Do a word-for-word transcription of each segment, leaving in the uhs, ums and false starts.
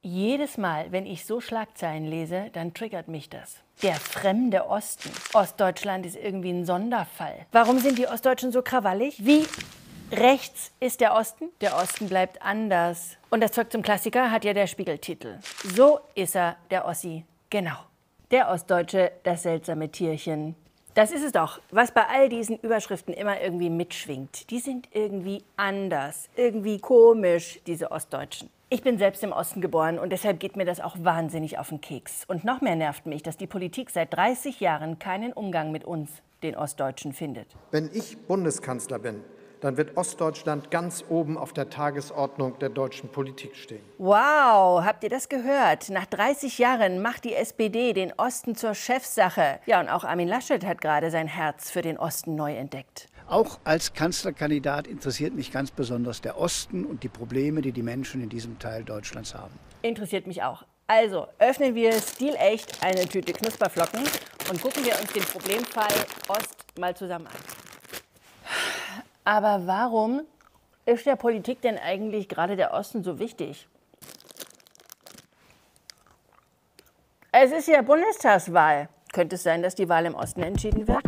Jedes Mal, wenn ich so Schlagzeilen lese, dann triggert mich das. Der fremde Osten. Ostdeutschland ist irgendwie ein Sonderfall. Warum sind die Ostdeutschen so krawallig? Wie rechts ist der Osten? Der Osten bleibt anders. Und das Zeug zum Klassiker hat ja der Spiegeltitel. So ist er, der Ossi. Genau. Der Ostdeutsche, das seltsame Tierchen. Das ist es doch, was bei all diesen Überschriften immer irgendwie mitschwingt. Die sind irgendwie anders, irgendwie komisch, diese Ostdeutschen. Ich bin selbst im Osten geboren und deshalb geht mir das auch wahnsinnig auf den Keks. Und noch mehr nervt mich, dass die Politik seit dreißig Jahren keinen Umgang mit uns, den Ostdeutschen, findet. Wenn ich Bundeskanzler bin, dann wird Ostdeutschland ganz oben auf der Tagesordnung der deutschen Politik stehen. Wow, habt ihr das gehört? Nach dreißig Jahren macht die S P D den Osten zur Chefsache. Ja, und auch Armin Laschet hat gerade sein Herz für den Osten neu entdeckt. Auch als Kanzlerkandidat interessiert mich ganz besonders der Osten und die Probleme, die die Menschen in diesem Teil Deutschlands haben. Interessiert mich auch. Also öffnen wir stilecht eine Tüte Knusperflocken und gucken wir uns den Problemfall Ost mal zusammen an. Aber warum ist der Politik denn eigentlich gerade der Osten so wichtig? Es ist ja Bundestagswahl. Könnte es sein, dass die Wahl im Osten entschieden wird?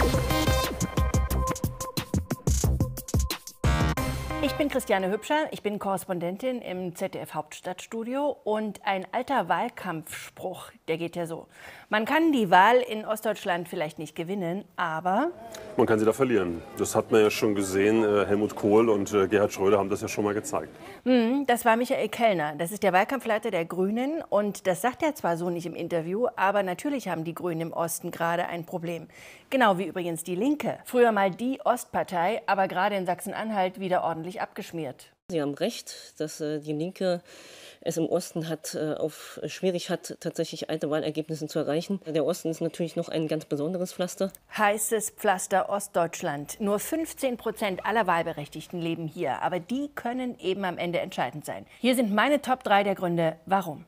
Ich bin Christiane Hübscher, ich bin Korrespondentin im Z D F Hauptstadtstudio und ein alter Wahlkampfspruch, der geht ja so. Man kann die Wahl in Ostdeutschland vielleicht nicht gewinnen, aber... Man kann sie da verlieren. Das hat man ja schon gesehen. Helmut Kohl und Gerhard Schröder haben das ja schon mal gezeigt. Hm, das war Michael Kellner. Das ist der Wahlkampfleiter der Grünen. Und das sagt er zwar so nicht im Interview, aber natürlich haben die Grünen im Osten gerade ein Problem. Genau wie übrigens die Linke. Früher mal die Ostpartei, aber gerade in Sachsen-Anhalt wieder ordentlich abgeschmiert. Sie haben recht, dass äh, die Linke es im Osten hat, äh, auf, schwierig hat, tatsächlich alte Wahlergebnisse zu erreichen. Der Osten ist natürlich noch ein ganz besonderes Pflaster. Heißes Pflaster Ostdeutschland. Nur fünfzehn Prozent aller Wahlberechtigten leben hier, aber die können eben am Ende entscheidend sein. Hier sind meine Top drei der Gründe, warum.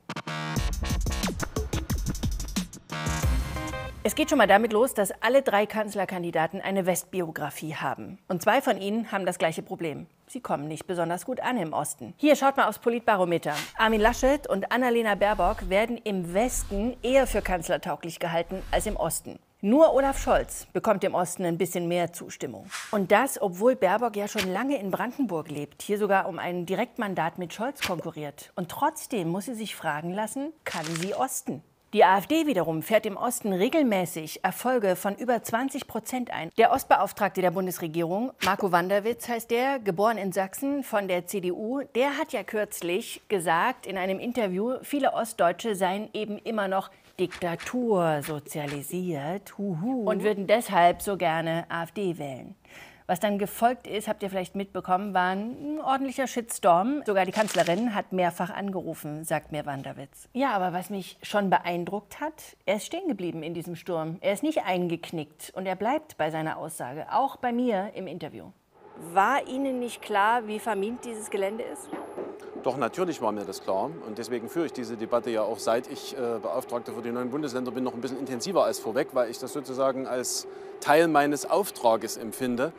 Es geht schon mal damit los, dass alle drei Kanzlerkandidaten eine Westbiografie haben. Und zwei von ihnen haben das gleiche Problem. Sie kommen nicht besonders gut an im Osten. Hier, schaut mal aufs Politbarometer. Armin Laschet und Annalena Baerbock werden im Westen eher für kanzlertauglich gehalten als im Osten. Nur Olaf Scholz bekommt im Osten ein bisschen mehr Zustimmung. Und das, obwohl Baerbock ja schon lange in Brandenburg lebt, hier sogar um ein Direktmandat mit Scholz konkurriert. Und trotzdem muss sie sich fragen lassen, kann sie Osten? Die AfD wiederum fährt im Osten regelmäßig Erfolge von über zwanzig Prozent ein. Der Ostbeauftragte der Bundesregierung, Marco Wanderwitz heißt der, geboren in Sachsen von der C D U, der hat ja kürzlich gesagt in einem Interview, viele Ostdeutsche seien eben immer noch Diktatur sozialisiert huhu, und würden deshalb so gerne AfD wählen. Was dann gefolgt ist, habt ihr vielleicht mitbekommen, war ein ordentlicher Shitstorm. Sogar die Kanzlerin hat mehrfach angerufen, sagt mir Wanderwitz. Ja, aber was mich schon beeindruckt hat, er ist stehen geblieben in diesem Sturm. Er ist nicht eingeknickt und er bleibt bei seiner Aussage, auch bei mir im Interview. War Ihnen nicht klar, wie vermint dieses Gelände ist? Doch, natürlich war mir das klar. Und deswegen führe ich diese Debatte ja auch, seit ich äh, Beauftragter für die neuen Bundesländer bin, noch ein bisschen intensiver als vorweg, weil ich das sozusagen als Teil meines Auftrages empfinde.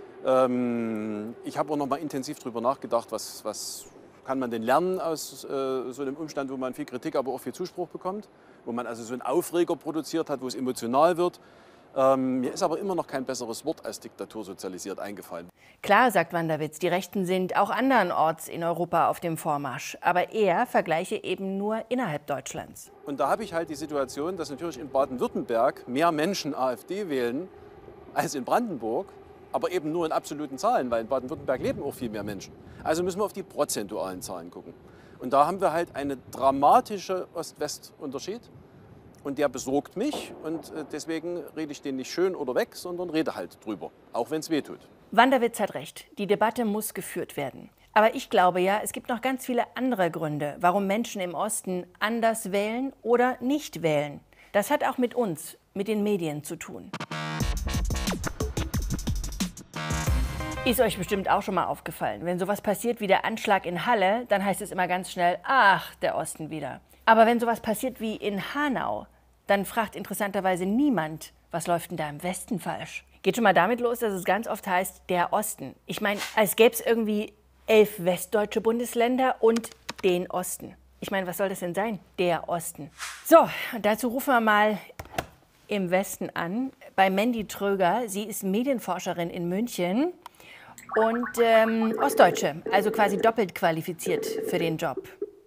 Ähm, ich habe auch noch mal intensiv darüber nachgedacht, was, was kann man denn lernen aus äh, so einem Umstand, wo man viel Kritik, aber auch viel Zuspruch bekommt, wo man also so einen Aufreger produziert hat, wo es emotional wird. Ähm, mir ist aber immer noch kein besseres Wort als Diktatur sozialisiert eingefallen. Klar, sagt Wanderwitz, die Rechten sind auch andernorts in Europa auf dem Vormarsch. Aber er vergleiche eben nur innerhalb Deutschlands. Und da habe ich halt die Situation, dass natürlich in Baden-Württemberg mehr Menschen AfD wählen als in Brandenburg. Aber eben nur in absoluten Zahlen, weil in Baden-Württemberg leben auch viel mehr Menschen. Also müssen wir auf die prozentualen Zahlen gucken. Und da haben wir halt einen dramatischen Ost-West-Unterschied. Und der besorgt mich. Und deswegen rede ich den nicht schön oder weg, sondern rede halt drüber, auch wenn es weh tut. Wanderwitz hat recht, die Debatte muss geführt werden. Aber ich glaube ja, es gibt noch ganz viele andere Gründe, warum Menschen im Osten anders wählen oder nicht wählen. Das hat auch mit uns, mit den Medien zu tun. Ist euch bestimmt auch schon mal aufgefallen. Wenn sowas passiert wie der Anschlag in Halle, dann heißt es immer ganz schnell, ach, der Osten wieder. Aber wenn sowas passiert wie in Hanau, dann fragt interessanterweise niemand, was läuft denn da im Westen falsch? Geht schon mal damit los, dass es ganz oft heißt, der Osten. Ich meine, als gäbe es irgendwie elf westdeutsche Bundesländer und den Osten. Ich meine, was soll das denn sein? Der Osten. So, und dazu rufen wir mal im Westen an, bei Mandy Tröger. Sie ist Medienforscherin in München und ähm, Ostdeutsche, also quasi doppelt qualifiziert für den Job.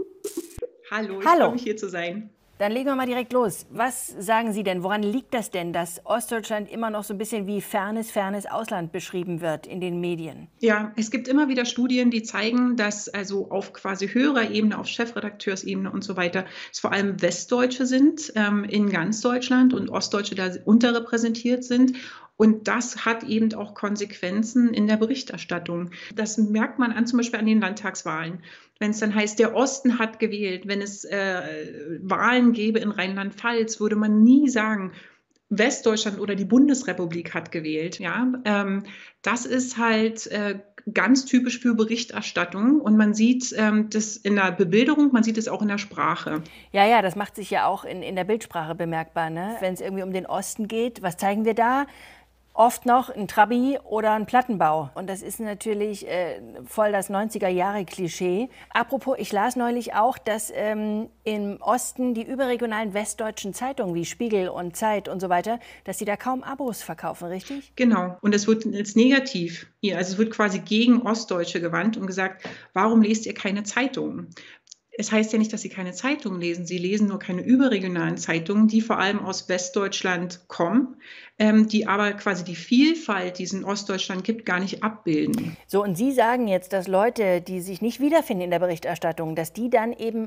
Hallo, ich Hallo. freue mich, hier zu sein. Dann legen wir mal direkt los. Was sagen Sie denn? Woran liegt das denn, dass Ostdeutschland immer noch so ein bisschen wie fernes, fernes Ausland beschrieben wird in den Medien? Ja, es gibt immer wieder Studien, die zeigen, dass also auf quasi höherer Ebene, auf Chefredakteursebene und so weiter, es vor allem Westdeutsche sind ähm, in ganz Deutschland und Ostdeutsche da unterrepräsentiert sind. Und das hat eben auch Konsequenzen in der Berichterstattung. Das merkt man an, zum Beispiel an den Landtagswahlen. Wenn es dann heißt, der Osten hat gewählt, wenn es äh, Wahlen gäbe in Rheinland-Pfalz, würde man nie sagen, Westdeutschland oder die Bundesrepublik hat gewählt. Ja? Ähm, das ist halt äh, ganz typisch für Berichterstattung. Und man sieht ähm, das in der Bebilderung, man sieht es auch in der Sprache. Ja, ja, das macht sich ja auch in, in der Bildsprache bemerkbar. Ne? Wenn es irgendwie um den Osten geht, was zeigen wir da? Oft noch ein Trabi oder ein Plattenbau. Und das ist natürlich äh, voll das neunziger-Jahre-Klischee. Apropos, ich las neulich auch, dass ähm, im Osten die überregionalen westdeutschen Zeitungen wie Spiegel und Zeit und so weiter, dass sie da kaum Abos verkaufen, richtig? Genau. Und es wird als negativ, also es wird quasi gegen Ostdeutsche gewandt und gesagt, warum lest ihr keine Zeitungen? Es heißt ja nicht, dass sie keine Zeitungen lesen. Sie lesen nur keine überregionalen Zeitungen, die vor allem aus Westdeutschland kommen, ähm, die aber quasi die Vielfalt, die es in Ostdeutschland gibt, gar nicht abbilden. So, und Sie sagen jetzt, dass Leute, die sich nicht wiederfinden in der Berichterstattung, dass die dann eben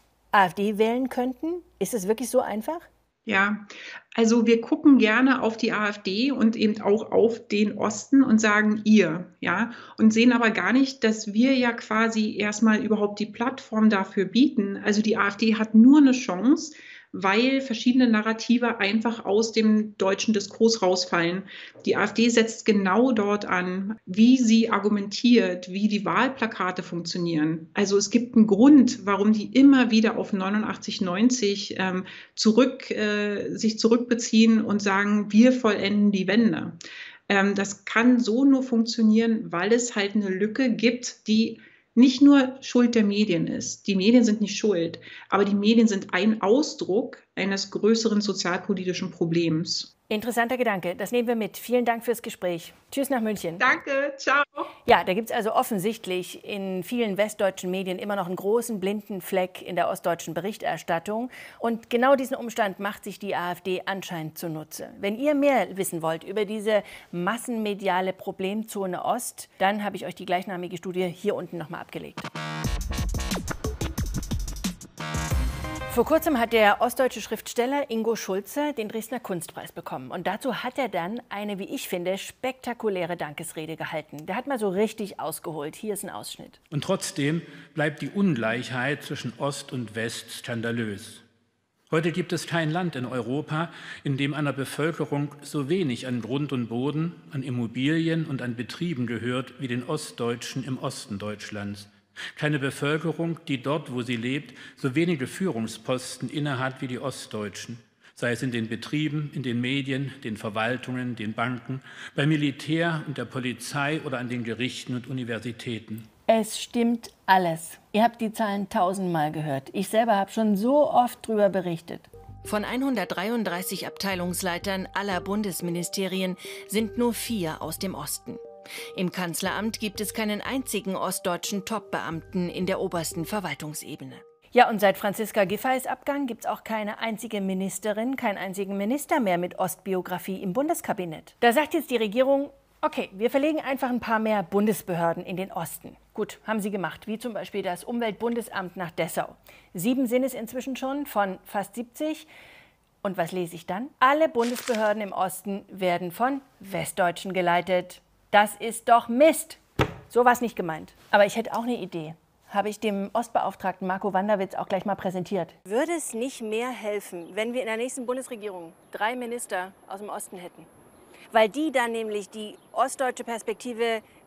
AfD wählen könnten? Ist es wirklich so einfach? Ja, also wir gucken gerne auf die AfD und eben auch auf den Osten und sagen ihr, ja, und sehen aber gar nicht, dass wir ja quasi erstmal überhaupt die Plattform dafür bieten. Also die AfD hat nur eine Chance, weil verschiedene Narrative einfach aus dem deutschen Diskurs rausfallen. Die AfD setzt genau dort an, wie sie argumentiert, wie die Wahlplakate funktionieren. Also es gibt einen Grund, warum die immer wieder auf neunundachtzig neunzig ähm, zurück, äh, sich zurückbeziehen und sagen, wir vollenden die Wende. Ähm, das kann so nur funktionieren, weil es halt eine Lücke gibt, die nicht nur Schuld der Medien ist. Die Medien sind nicht schuld, aber die Medien sind ein Ausdruck eines größeren sozialpolitischen Problems. Interessanter Gedanke, das nehmen wir mit. Vielen Dank fürs Gespräch. Tschüss nach München. Danke, ciao. Ja, da gibt es also offensichtlich in vielen westdeutschen Medien immer noch einen großen blinden Fleck in der ostdeutschen Berichterstattung. Und genau diesen Umstand macht sich die AfD anscheinend zunutze. Wenn ihr mehr wissen wollt über diese massenmediale Problemzone Ost, dann habe ich euch die gleichnamige Studie hier unten nochmal abgelegt. Vor kurzem hat der ostdeutsche Schriftsteller Ingo Schulze den Dresdner Kunstpreis bekommen. Und dazu hat er dann eine, wie ich finde, spektakuläre Dankesrede gehalten. Der hat mal so richtig ausgeholt. Hier ist ein Ausschnitt. Und trotzdem bleibt die Ungleichheit zwischen Ost und West skandalös. Heute gibt es kein Land in Europa, in dem einer Bevölkerung so wenig an Grund und Boden, an Immobilien und an Betrieben gehört wie den Ostdeutschen im Osten Deutschlands. Keine Bevölkerung, die dort, wo sie lebt, so wenige Führungsposten innehat wie die Ostdeutschen, sei es in den Betrieben, in den Medien, den Verwaltungen, den Banken, beim Militär und der Polizei oder an den Gerichten und Universitäten. Es stimmt alles. Ihr habt die Zahlen tausendmal gehört. Ich selber habe schon so oft drüber berichtet. Von hundertdreiunddreißig Abteilungsleitern aller Bundesministerien sind nur vier aus dem Osten. Im Kanzleramt gibt es keinen einzigen ostdeutschen Top-Beamten in der obersten Verwaltungsebene. Ja, und seit Franziska Giffey's Abgang gibt es auch keine einzige Ministerin, keinen einzigen Minister mehr mit Ostbiografie im Bundeskabinett. Da sagt jetzt die Regierung, okay, wir verlegen einfach ein paar mehr Bundesbehörden in den Osten. Gut, haben sie gemacht, wie zum Beispiel das Umweltbundesamt nach Dessau. Sieben sind es inzwischen schon von fast siebzig. Und was lese ich dann? Alle Bundesbehörden im Osten werden von Westdeutschen geleitet. Das ist doch Mist. So war es nicht gemeint. Aber ich hätte auch eine Idee. Habe ich dem Ostbeauftragten Marco Wanderwitz auch gleich mal präsentiert. Würde es nicht mehr helfen, wenn wir in der nächsten Bundesregierung drei Minister aus dem Osten hätten? Weil die dann nämlich die ostdeutsche Perspektive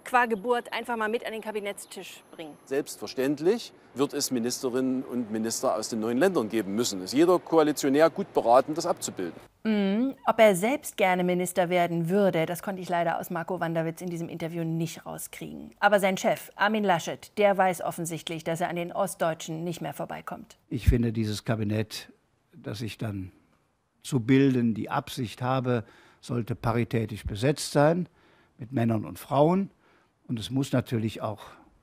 qua Geburt einfach mal mit an den Kabinettstisch bringen? Selbstverständlich wird es Ministerinnen und Minister aus den neuen Ländern geben müssen. Ist jeder Koalitionär gut beraten, das abzubilden. Mhm. Ob er selbst gerne Minister werden würde, das konnte ich leider aus Marco Wanderwitz in diesem Interview nicht rauskriegen. Aber sein Chef, Armin Laschet, der weiß offensichtlich, dass er an den Ostdeutschen nicht mehr vorbeikommt. Ich finde, dieses Kabinett, das ich dann zu bilden die Absicht habe, sollte paritätisch besetzt sein mit Männern und Frauen. Und es muss natürlich auch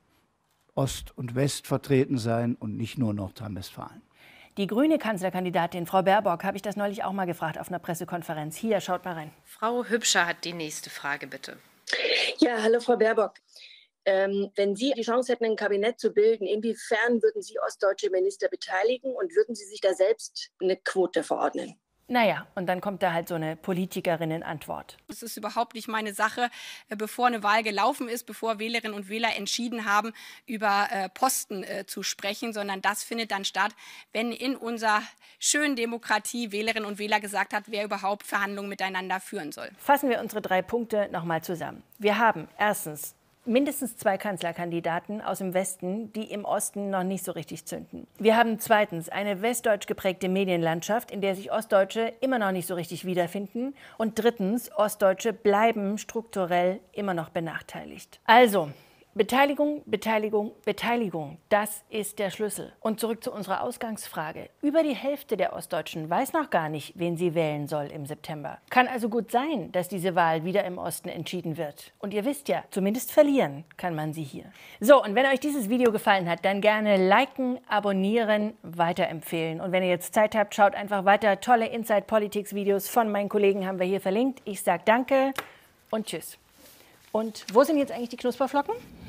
Ost und West vertreten sein und nicht nur Nordrhein-Westfalen. Die grüne Kanzlerkandidatin Frau Baerbock habe ich das neulich auch mal gefragt auf einer Pressekonferenz. Hier, schaut mal rein. Frau Hübscher hat die nächste Frage, bitte. Ja, hallo Frau Baerbock. Ähm, wenn Sie die Chance hätten, ein Kabinett zu bilden, inwiefern würden Sie ostdeutsche Minister beteiligen und würden Sie sich da selbst eine Quote verordnen? Naja, und dann kommt da halt so eine Politikerinnen-Antwort. Es ist überhaupt nicht meine Sache, bevor eine Wahl gelaufen ist, bevor Wählerinnen und Wähler entschieden haben, über äh, Posten äh, zu sprechen, sondern das findet dann statt, wenn in unserer schönen Demokratie Wählerinnen und Wähler gesagt hat, wer überhaupt Verhandlungen miteinander führen soll. Fassen wir unsere drei Punkte nochmal zusammen. Wir haben erstens mindestens zwei Kanzlerkandidaten aus dem Westen, die im Osten noch nicht so richtig zünden. Wir haben zweitens eine westdeutsch geprägte Medienlandschaft, in der sich Ostdeutsche immer noch nicht so richtig wiederfinden. Und drittens, Ostdeutsche bleiben strukturell immer noch benachteiligt. Also, Beteiligung, Beteiligung, Beteiligung, das ist der Schlüssel. Und zurück zu unserer Ausgangsfrage. Über die Hälfte der Ostdeutschen weiß noch gar nicht, wen sie wählen soll im September. Kann also gut sein, dass diese Wahl wieder im Osten entschieden wird. Und ihr wisst ja, zumindest verlieren kann man sie hier. So, und wenn euch dieses Video gefallen hat, dann gerne liken, abonnieren, weiterempfehlen. Und wenn ihr jetzt Zeit habt, schaut einfach weiter. Tolle Inside Politics Videos von meinen Kollegen haben wir hier verlinkt. Ich sage danke und tschüss. Und wo sind jetzt eigentlich die Knusperflocken?